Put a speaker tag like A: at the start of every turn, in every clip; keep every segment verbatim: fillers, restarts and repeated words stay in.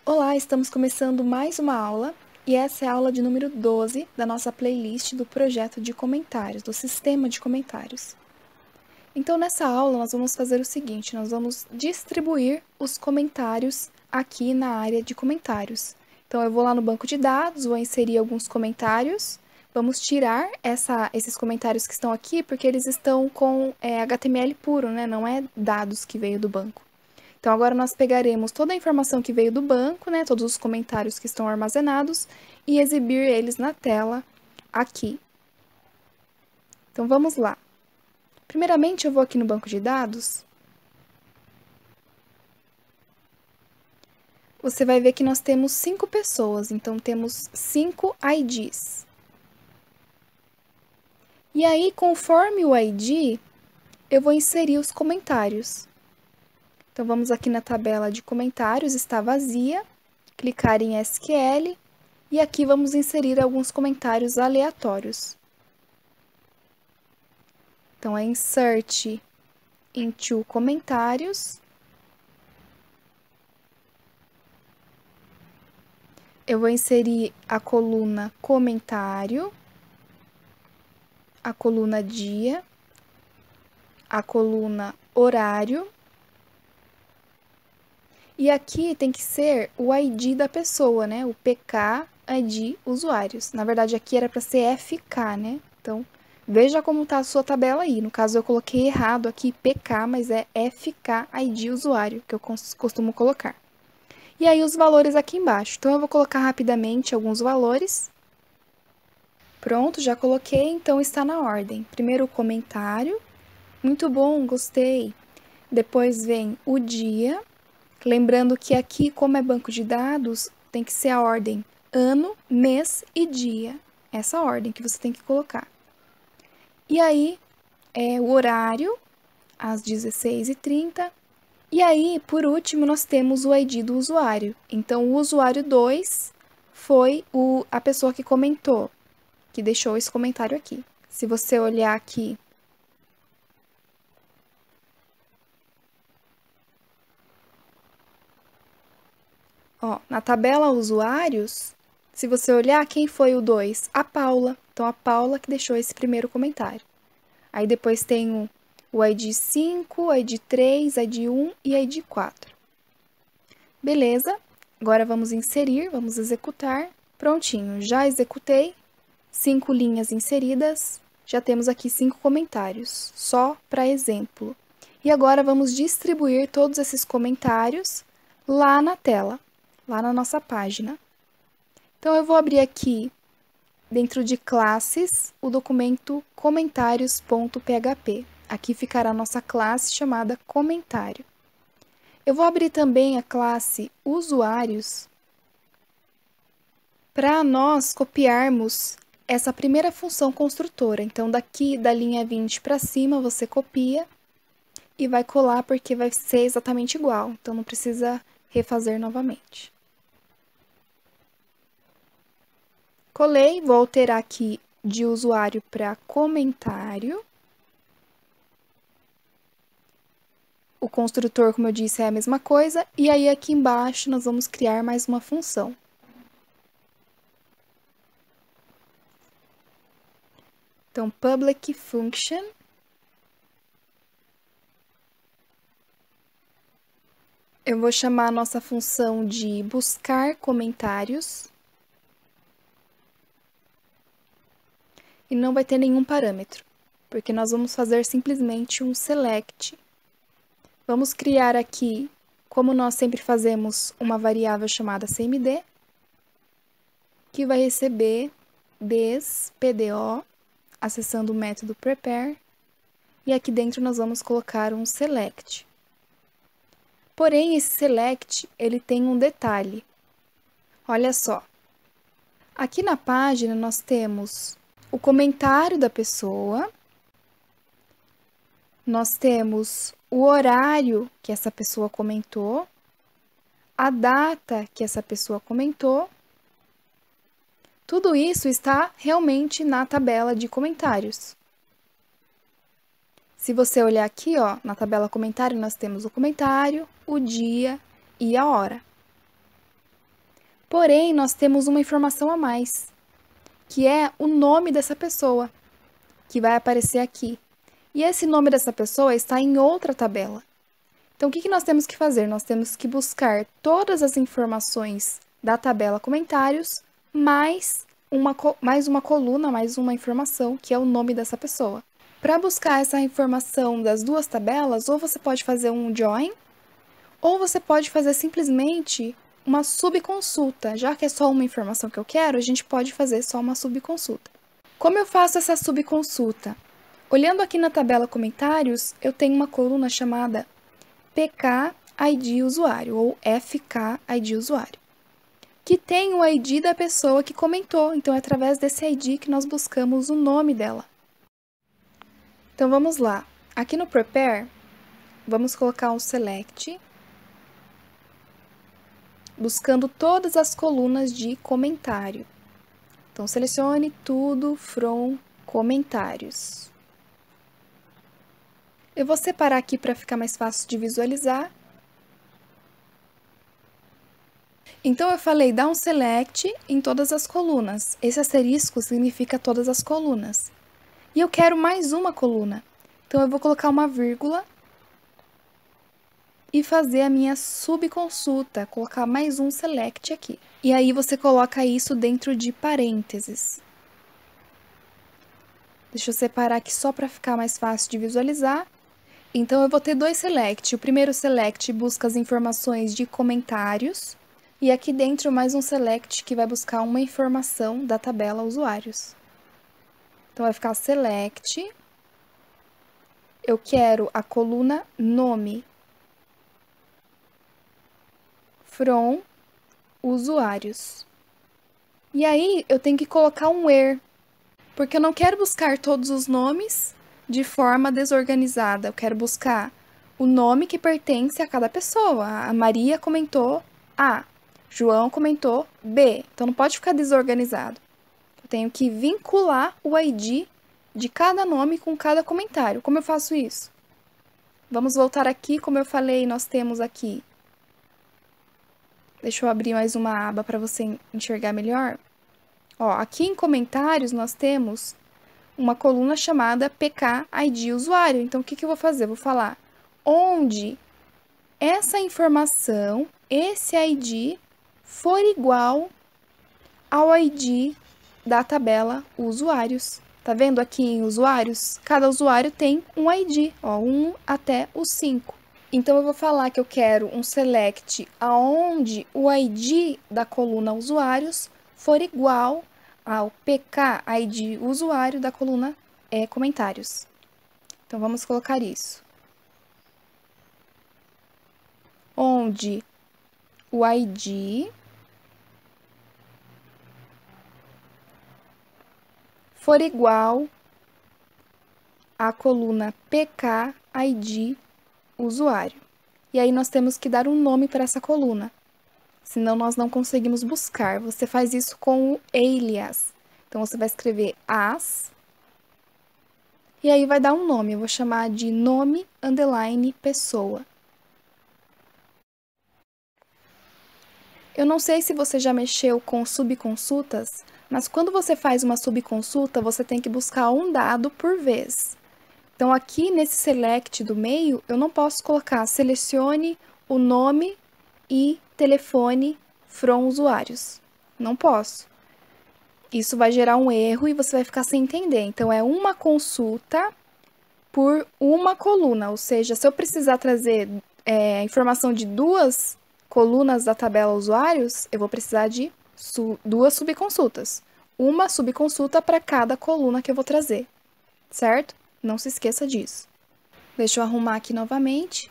A: Olá, estamos começando mais uma aula e essa é a aula de número doze da nossa playlist do projeto de comentários, do sistema de comentários. Então, nessa aula, nós vamos fazer o seguinte, nós vamos distribuir os comentários aqui na área de comentários. Então, eu vou lá no banco de dados, vou inserir alguns comentários, vamos tirar essa, esses comentários que estão aqui, porque eles estão com é, H T M L puro, né? Não é dados que veio do banco. Então, agora nós pegaremos toda a informação que veio do banco, né, todos os comentários que estão armazenados, e exibir eles na tela aqui. Então, vamos lá. Primeiramente, eu vou aqui no banco de dados. Você vai ver que nós temos cinco pessoas, então temos cinco I Ds. E aí, conforme o I D, eu vou inserir os comentários. Então, vamos aqui na tabela de comentários, está vazia, clicar em S Q L, e aqui vamos inserir alguns comentários aleatórios. Então, é Insert into Comentários. Eu vou inserir a coluna Comentário, a coluna Dia, a coluna Horário. E aqui tem que ser o I D da pessoa, né? O P K I D usuários. Na verdade, aqui era para ser F K, né? Então, veja como está a sua tabela aí. No caso, eu coloquei errado aqui P K, mas é F K I D usuário, que eu costumo colocar. E aí, os valores aqui embaixo. Então, eu vou colocar rapidamente alguns valores. Pronto, já coloquei, então está na ordem. Primeiro o comentário. Muito bom, gostei. Depois vem o dia. Lembrando que aqui, como é banco de dados, tem que ser a ordem ano, mês e dia. Essa ordem que você tem que colocar. E aí, é o horário, às dezesseis e trinta. E aí, por último, nós temos o I D do usuário. Então, o usuário dois foi o, a pessoa que comentou, que deixou esse comentário aqui. Se você olhar aqui, ó, na tabela usuários, se você olhar, quem foi o dois? A Paula. Então, a Paula que deixou esse primeiro comentário. Aí, depois tem o, o I D cinco, I D três, I D um e I D quatro. Beleza. Agora, vamos inserir, vamos executar. Prontinho, já executei. Cinco linhas inseridas. Já temos aqui cinco comentários, só para exemplo. E agora, vamos distribuir todos esses comentários lá na tela, lá na nossa página. Então, eu vou abrir aqui, dentro de classes, o documento comentários.php. Aqui ficará a nossa classe chamada comentário. Eu vou abrir também a classe usuários para nós copiarmos essa primeira função construtora. Então, daqui da linha vinte para cima, você copia e vai colar porque vai ser exatamente igual. Então, não precisa refazer novamente. Colei, vou alterar aqui de usuário para comentário. O construtor, como eu disse, é a mesma coisa. E aí, aqui embaixo, nós vamos criar mais uma função. Então, public function. Eu vou chamar a nossa função de buscar comentários. E não vai ter nenhum parâmetro, porque nós vamos fazer simplesmente um select. Vamos criar aqui, como nós sempre fazemos, uma variável chamada C M D, que vai receber des P D O, acessando o método prepare, e aqui dentro nós vamos colocar um select. Porém, esse select, ele tem um detalhe. Olha só. Aqui na página nós temos o comentário da pessoa, nós temos o horário que essa pessoa comentou, a data que essa pessoa comentou. Tudo isso está realmente na tabela de comentários. Se você olhar aqui, ó, na tabela comentário, nós temos o comentário, o dia e a hora. Porém, nós temos uma informação a mais, que é o nome dessa pessoa, que vai aparecer aqui. E esse nome dessa pessoa está em outra tabela. Então, o que nós temos que fazer? Nós temos que buscar todas as informações da tabela comentários, mais uma, mais uma coluna, mais uma informação, que é o nome dessa pessoa. Para buscar essa informação das duas tabelas, ou você pode fazer um join, ou você pode fazer simplesmente uma subconsulta. Já que é só uma informação que eu quero, a gente pode fazer só uma subconsulta. Como eu faço essa subconsulta? Olhando aqui na tabela comentários, eu tenho uma coluna chamada P K I D usuário, ou F K I D usuário, que tem o I D da pessoa que comentou. Então, é através desse I D que nós buscamos o nome dela. Então, vamos lá. Aqui no Prepare, vamos colocar um Select, buscando todas as colunas de comentário. Então, selecione tudo from comentários. Eu vou separar aqui para ficar mais fácil de visualizar. Então, eu falei, dá um select em todas as colunas. Esse asterisco significa todas as colunas. E eu quero mais uma coluna. Então, eu vou colocar uma vírgula e fazer a minha subconsulta, colocar mais um select aqui. E aí, você coloca isso dentro de parênteses. Deixa eu separar aqui só para ficar mais fácil de visualizar. Então, eu vou ter dois select. O primeiro select busca as informações de comentários. E aqui dentro, mais um select que vai buscar uma informação da tabela usuários. Então, vai ficar select. Eu quero a coluna nome from usuários. E aí, eu tenho que colocar um where, porque eu não quero buscar todos os nomes de forma desorganizada. Eu quero buscar o nome que pertence a cada pessoa. A Maria comentou A, João comentou B. Então, não pode ficar desorganizado. Eu tenho que vincular o I D de cada nome com cada comentário. Como eu faço isso? Vamos voltar aqui. Como eu falei, nós temos aqui... Deixa eu abrir mais uma aba para você enxergar melhor. Ó, aqui em comentários, nós temos uma coluna chamada P K I D usuário. Então, o que, que eu vou fazer? Eu vou falar onde essa informação, esse I D, for igual ao I D da tabela usuários. Tá vendo aqui em usuários? Cada usuário tem um I D, ó, um até o cinco. Então, eu vou falar que eu quero um select aonde o I D da coluna usuários for igual ao P K I D usuário da coluna é, comentários. Então, vamos colocar isso. Onde o I D for igual à coluna P K I D usuário. E aí, nós temos que dar um nome para essa coluna. Senão, nós não conseguimos buscar. Você faz isso com o alias. Então, você vai escrever as. E aí, vai dar um nome. Eu vou chamar de nome, underline, pessoa. Eu não sei se você já mexeu com subconsultas, mas quando você faz uma subconsulta, você tem que buscar um dado por vez. Então, aqui nesse select do meio, eu não posso colocar selecione o nome e telefone from usuários. Não posso. Isso vai gerar um erro e você vai ficar sem entender. Então, é uma consulta por uma coluna. Ou seja, se eu precisar trazer é, informação de duas colunas da tabela usuários, eu vou precisar de su duas subconsultas. Uma subconsulta para cada coluna que eu vou trazer, certo? Não se esqueça disso. Deixa eu arrumar aqui novamente.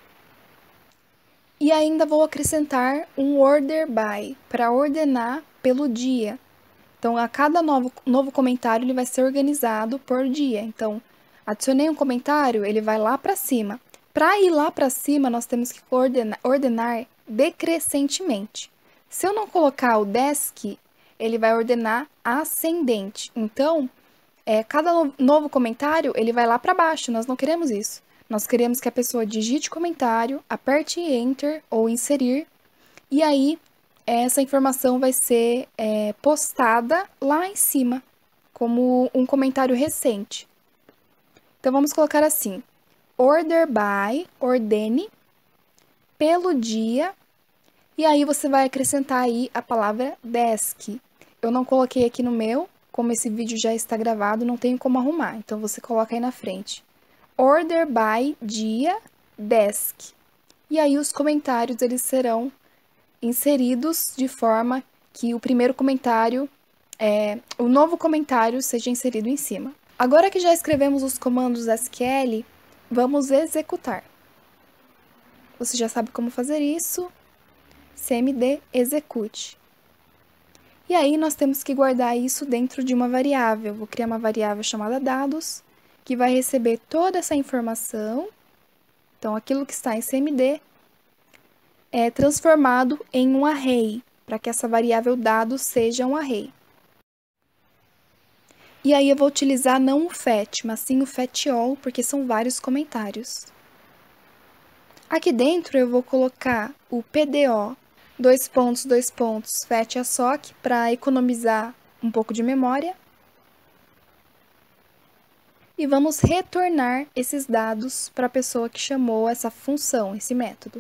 A: E ainda vou acrescentar um order by, para ordenar pelo dia. Então, a cada novo, novo comentário, ele vai ser organizado por dia. Então, adicionei um comentário, ele vai lá para cima. Para ir lá para cima, nós temos que ordenar, ordenar decrescentemente. Se eu não colocar o desk, ele vai ordenar ascendente. Então, é, cada no, novo comentário, ele vai lá para baixo. Nós não queremos isso. Nós queremos que a pessoa digite comentário, aperte Enter ou inserir, e aí essa informação vai ser é, postada lá em cima, como um comentário recente. Então, vamos colocar assim, order by, ordene, pelo dia, e aí você vai acrescentar aí a palavra desk. Eu não coloquei aqui no meu, como esse vídeo já está gravado, não tenho como arrumar, então você coloca aí na frente. Order by dia, desk. E aí os comentários, eles serão inseridos de forma que o primeiro comentário, é, o novo comentário seja inserido em cima. Agora que já escrevemos os comandos S Q L, vamos executar. Você já sabe como fazer isso, cmd execute. E aí nós temos que guardar isso dentro de uma variável. Vou criar uma variável chamada dados, que vai receber toda essa informação. Então, aquilo que está em cmd é transformado em um array, para que essa variável dados seja um array. E aí eu vou utilizar não o fetch, mas sim o fetch all, porque são vários comentários. Aqui dentro eu vou colocar o pdo, dois pontos, dois pontos, fetch assoc, para economizar um pouco de memória. E vamos retornar esses dados para a pessoa que chamou essa função, esse método.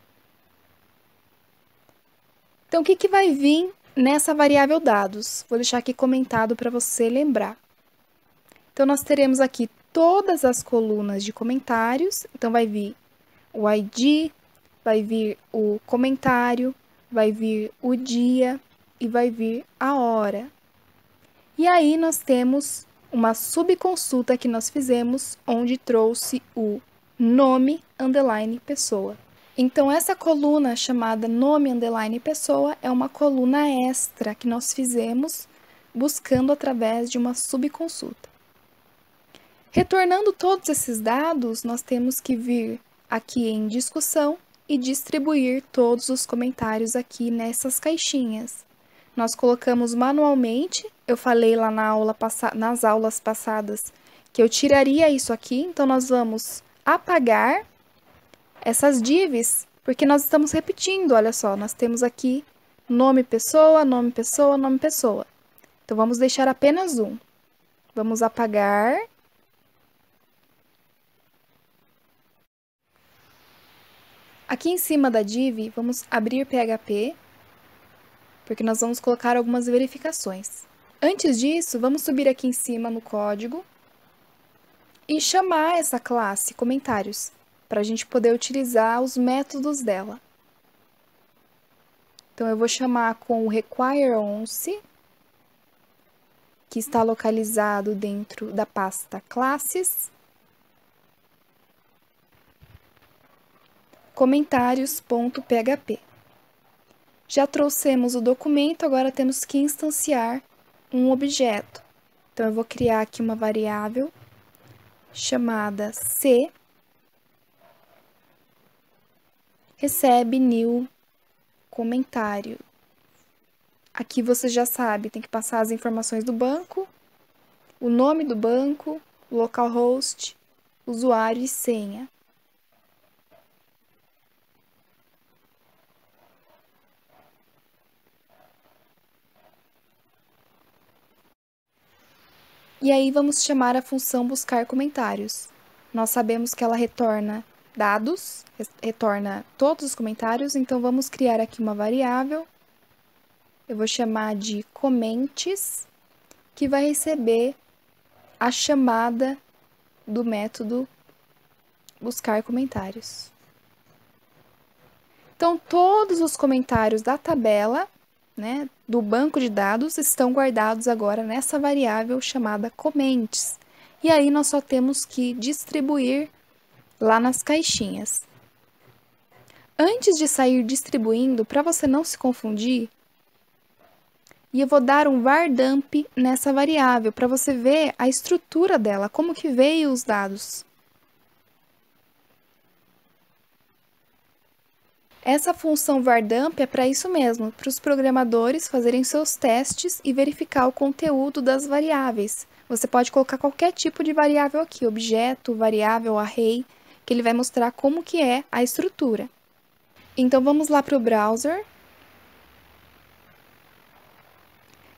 A: Então, o que, que vai vir nessa variável dados? Vou deixar aqui comentado para você lembrar. Então, nós teremos aqui todas as colunas de comentários. Então, vai vir o I D, vai vir o comentário, vai vir o dia e vai vir a hora. E aí, nós temos uma subconsulta que nós fizemos, onde trouxe o nome, underline, pessoa. Então, essa coluna chamada nome, underline, pessoa é uma coluna extra que nós fizemos buscando através de uma subconsulta. Retornando todos esses dados, nós temos que vir aqui em discussão e distribuir todos os comentários aqui nessas caixinhas. Nós colocamos manualmente, eu falei lá na aula nas aulas passadas que eu tiraria isso aqui, então nós vamos apagar essas divs, porque nós estamos repetindo, olha só, nós temos aqui nome pessoa, nome pessoa, nome pessoa. Então, vamos deixar apenas um. Vamos apagar. Aqui em cima da div, vamos abrir P H P, porque nós vamos colocar algumas verificações. Antes disso, vamos subir aqui em cima no código e chamar essa classe comentários, para a gente poder utilizar os métodos dela. Então, eu vou chamar com o require_once, que está localizado dentro da pasta classes, comentários.php. Já trouxemos o documento, agora temos que instanciar um objeto. Então, eu vou criar aqui uma variável chamada c recebe new comentário. Aqui você já sabe, tem que passar as informações do banco, o nome do banco, localhost, usuário e senha. E aí vamos chamar a função buscar comentários. Nós sabemos que ela retorna dados, retorna todos os comentários, então vamos criar aqui uma variável. Eu vou chamar de comments, que vai receber a chamada do método buscar comentários. Então, todos os comentários da tabela, né, do banco de dados, estão guardados agora nessa variável chamada comments. E aí, nós só temos que distribuir lá nas caixinhas. Antes de sair distribuindo, para você não se confundir, e eu vou dar um var_dump nessa variável, para você ver a estrutura dela, como que veio os dados. Essa função var_dump é para isso mesmo, para os programadores fazerem seus testes e verificar o conteúdo das variáveis. Você pode colocar qualquer tipo de variável aqui, objeto, variável, array, que ele vai mostrar como que é a estrutura. Então, vamos lá para o browser.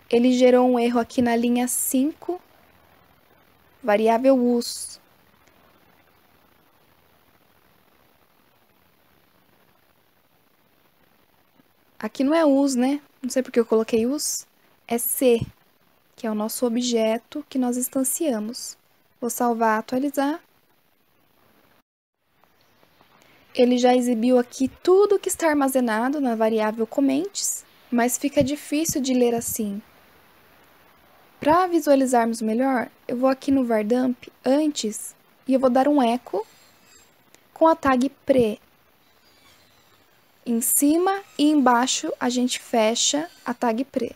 A: ele gerou um erro aqui na linha cinco, variável us. Aqui não é us, né? Não sei porque eu coloquei us. É C, que é o nosso objeto que nós instanciamos. Vou salvar, atualizar. Ele já exibiu aqui tudo que está armazenado na variável comments, mas fica difícil de ler assim. Para visualizarmos melhor, eu vou aqui no vardamp antes e eu vou dar um eco com a tag pre. Em cima e embaixo a gente fecha a tag pre.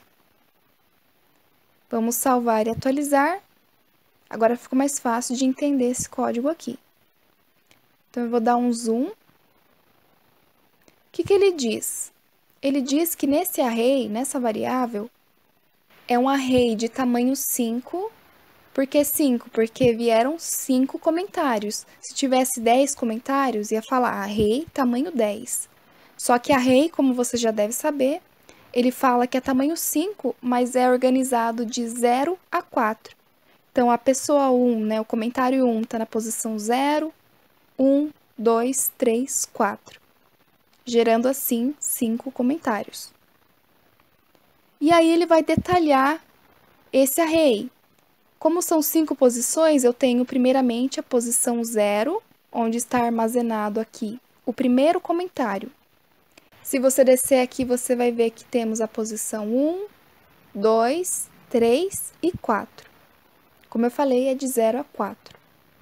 A: Vamos salvar e atualizar. Agora ficou mais fácil de entender esse código aqui. Então eu vou dar um zoom. O que que ele diz? Ele diz que nesse array, nessa variável, é um array de tamanho cinco. Por que cinco? Porque vieram cinco comentários. Se tivesse dez comentários, ia falar array tamanho dez. Só que array, como você já deve saber, ele fala que é tamanho cinco, mas é organizado de zero a quatro. Então, a pessoa um, né, o comentário um está na posição zero, um, dois, três, quatro. Gerando assim cinco comentários. E aí ele vai detalhar esse array. Como são cinco posições, eu tenho primeiramente a posição zero, onde está armazenado aqui o primeiro comentário. Se você descer aqui, você vai ver que temos a posição um, dois, três e quatro. Como eu falei, é de zero a quatro.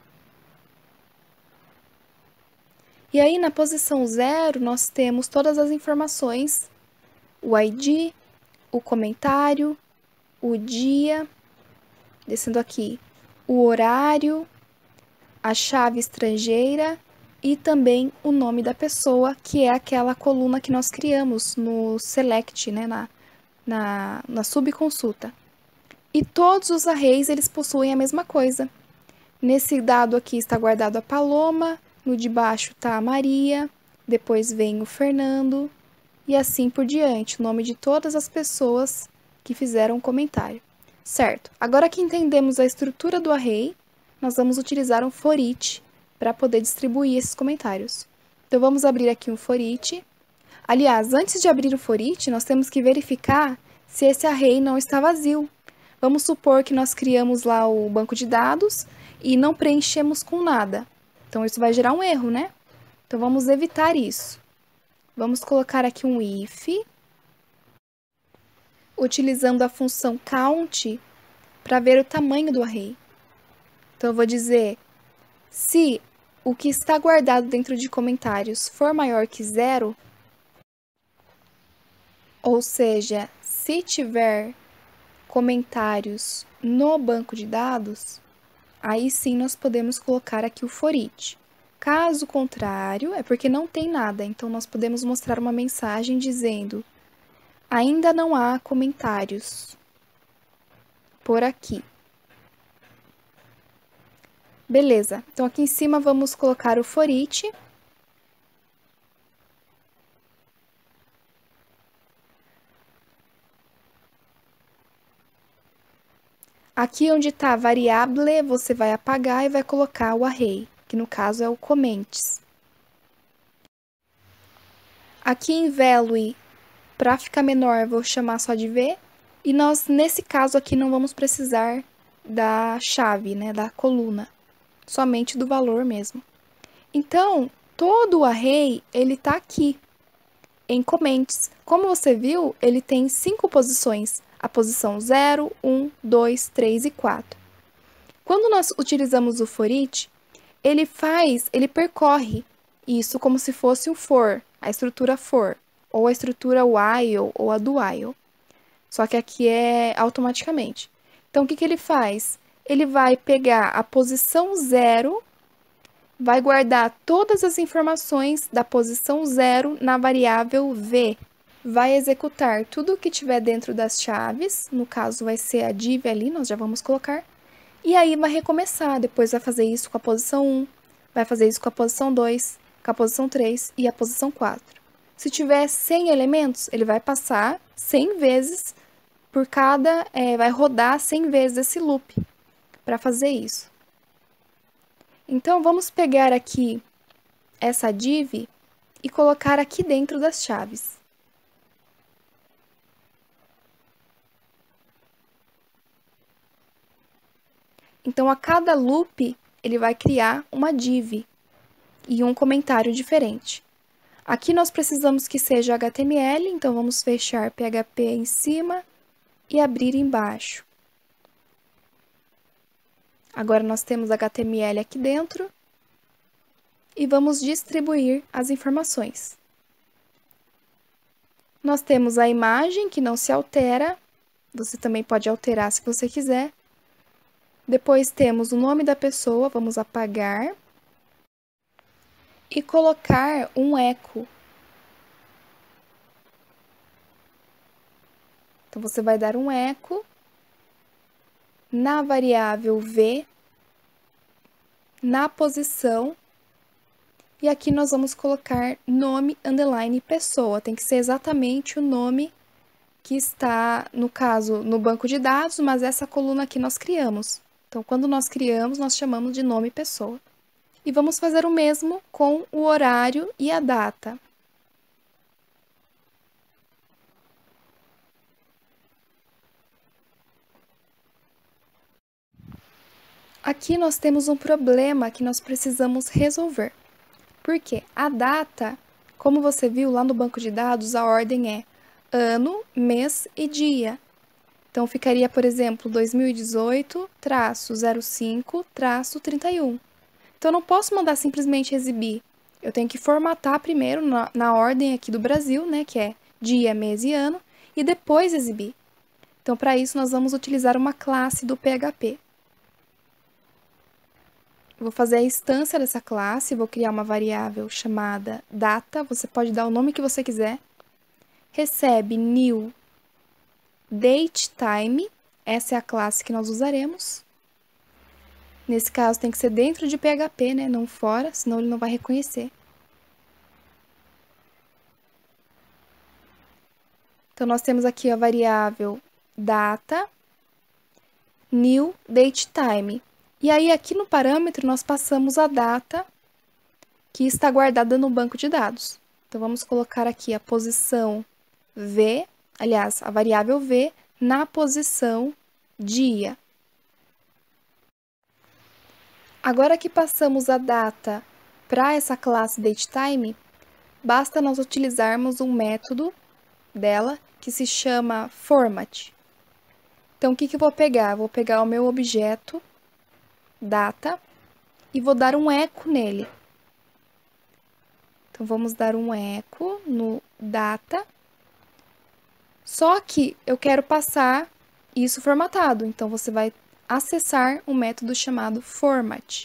A: E aí, na posição zero, nós temos todas as informações, o I D, o comentário, o dia, descendo aqui, o horário, a chave estrangeira e também o nome da pessoa, que é aquela coluna que nós criamos no select, né, na, na, na subconsulta. E todos os arrays, eles possuem a mesma coisa. Nesse dado aqui está guardado a Paloma, no de baixo está a Maria, depois vem o Fernando, e assim por diante, o nome de todas as pessoas que fizeram um comentário. Certo, agora que entendemos a estrutura do array, nós vamos utilizar um for each para poder distribuir esses comentários. Então, vamos abrir aqui um for each. Aliás, antes de abrir o for each, nós temos que verificar se esse array não está vazio. Vamos supor que nós criamos lá o banco de dados e não preenchemos com nada. Então, isso vai gerar um erro, né? Então, vamos evitar isso. Vamos colocar aqui um if, utilizando a função count para ver o tamanho do array. Então, eu vou dizer, se o que está guardado dentro de comentários for maior que zero, ou seja, se tiver comentários no banco de dados, aí sim nós podemos colocar aqui o for each. Caso contrário, é porque não tem nada, então nós podemos mostrar uma mensagem dizendo: ainda não há comentários por aqui. Beleza, então aqui em cima vamos colocar o for each. Aqui onde está a variável, você vai apagar e vai colocar o array, que no caso é o comments. Aqui em value, para ficar menor, vou chamar só de V. E nós, nesse caso aqui, não vamos precisar da chave, né, da coluna. Somente do valor mesmo. Então, todo o array, ele está aqui, em comments. Como você viu, ele tem cinco posições. A posição zero, um, dois, três e quatro. Quando nós utilizamos o for each, ele faz, ele percorre isso como se fosse um for, a estrutura for, ou a estrutura while, ou a do while. Só que aqui é automaticamente. Então, o que que ele faz? Ele vai pegar a posição zero, vai guardar todas as informações da posição zero na variável v. Vai executar tudo o que tiver dentro das chaves, no caso vai ser a div ali, nós já vamos colocar. E aí vai recomeçar, depois vai fazer isso com a posição um, vai fazer isso com a posição dois, com a posição três e a posição quatro. Se tiver cem elementos, ele vai passar cem vezes por cada, é, vai rodar cem vezes esse loop para fazer isso. Então, vamos pegar aqui essa div e colocar aqui dentro das chaves. Então, a cada loop, ele vai criar uma div e um comentário diferente. Aqui nós precisamos que seja H T M L, então vamos fechar P H P em cima e abrir embaixo. Agora nós temos H T M L aqui dentro e vamos distribuir as informações. Nós temos a imagem que não se altera, você também pode alterar se você quiser. Depois temos o nome da pessoa, vamos apagar. E colocar um eco. Então, você vai dar um eco na variável v, na posição, e aqui nós vamos colocar nome, underline, pessoa. Tem que ser exatamente o nome que está, no caso, no banco de dados, mas essa coluna aqui nós criamos. Então, quando nós criamos, nós chamamos de nome pessoa. E vamos fazer o mesmo com o horário e a data. Aqui nós temos um problema que nós precisamos resolver. Porque a data, como você viu lá no banco de dados, a ordem é ano, mês e dia. Então, ficaria, por exemplo, dois mil e dezoito, zero cinco, trinta e um. Então, eu não posso mandar simplesmente exibir. Eu tenho que formatar primeiro na, na ordem aqui do Brasil, né, que é dia, mês e ano, e depois exibir. Então, para isso, nós vamos utilizar uma classe do P H P. Eu vou fazer a instância dessa classe, vou criar uma variável chamada data, você pode dar o nome que você quiser. Recebe new datetime, essa é a classe que nós usaremos. Nesse caso, tem que ser dentro de P H P, né? Não fora, senão ele não vai reconhecer. Então, nós temos aqui a variável data, new datetime. E aí, aqui no parâmetro, nós passamos a data que está guardada no banco de dados. Então, vamos colocar aqui a posição v, aliás, a variável v, na posição dia. Agora que passamos a data para essa classe datetime, basta nós utilizarmos um método dela que se chama format. Então, o que, que eu vou pegar? Vou pegar o meu objeto data e vou dar um eco nele. Então, vamos dar um eco no data. Só que eu quero passar isso formatado, então você vai acessar um método chamado format.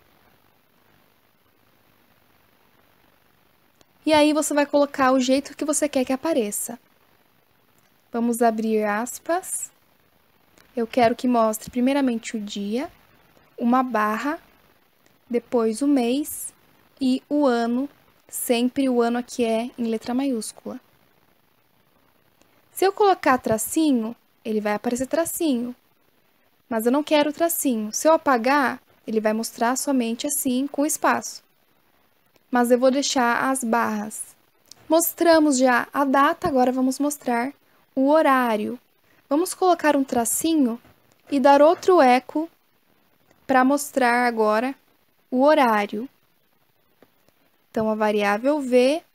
A: E aí você vai colocar o jeito que você quer que apareça. Vamos abrir aspas. Eu quero que mostre primeiramente o dia, uma barra, depois o mês e o ano, sempre o ano aqui é em letra maiúscula. Se eu colocar tracinho, ele vai aparecer tracinho. Mas eu não quero tracinho. Se eu apagar, ele vai mostrar somente assim, com espaço. Mas eu vou deixar as barras. Mostramos já a data, agora vamos mostrar o horário. Vamos colocar um tracinho e dar outro eco para mostrar agora o horário. Então, a variável v,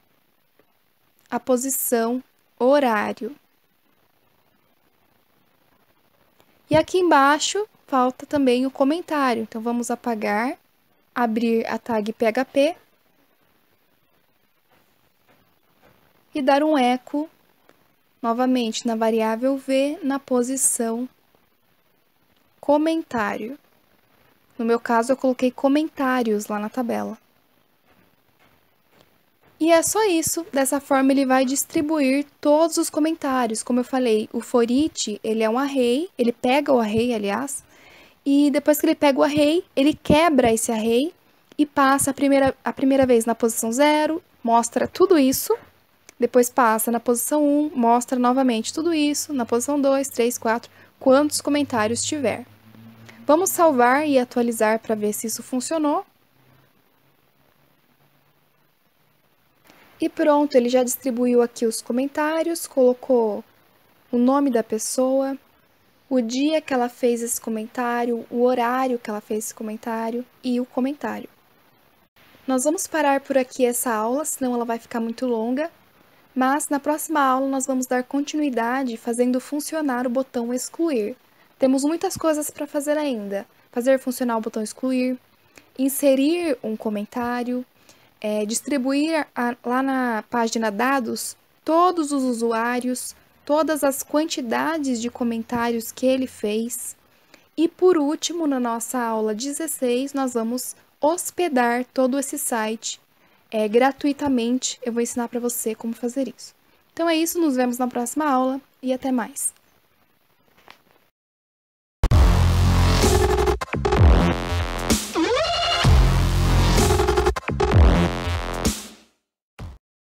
A: a posição horário. E aqui embaixo falta também o comentário. Então, vamos apagar, abrir a tag P H P e dar um eco novamente na variável v na posição comentário. No meu caso, eu coloquei comentários lá na tabela. E é só isso. Dessa forma, ele vai distribuir todos os comentários. Como eu falei, o for each, ele é um array, ele pega o array, aliás, e depois que ele pega o array, ele quebra esse array e passa a primeira, a primeira vez na posição zero, mostra tudo isso, Depois passa na posição um, mostra novamente tudo isso, na posição dois, três, quatro, quantos comentários tiver. Vamos salvar e atualizar para ver se isso funcionou. E pronto, ele já distribuiu aqui os comentários, colocou o nome da pessoa, o dia que ela fez esse comentário, o horário que ela fez esse comentário e o comentário. Nós vamos parar por aqui essa aula, senão ela vai ficar muito longa, mas na próxima aula nós vamos dar continuidade fazendo funcionar o botão excluir. Temos muitas coisas para fazer ainda. Fazer funcionar o botão excluir, inserir um comentário, é, distribuir a, lá na página dados todos os usuários, todas as quantidades de comentários que ele fez. E por último, na nossa aula dezesseis, nós vamos hospedar todo esse site é, gratuitamente. Eu vou ensinar para você como fazer isso. Então é isso, nos vemos na próxima aula e até mais!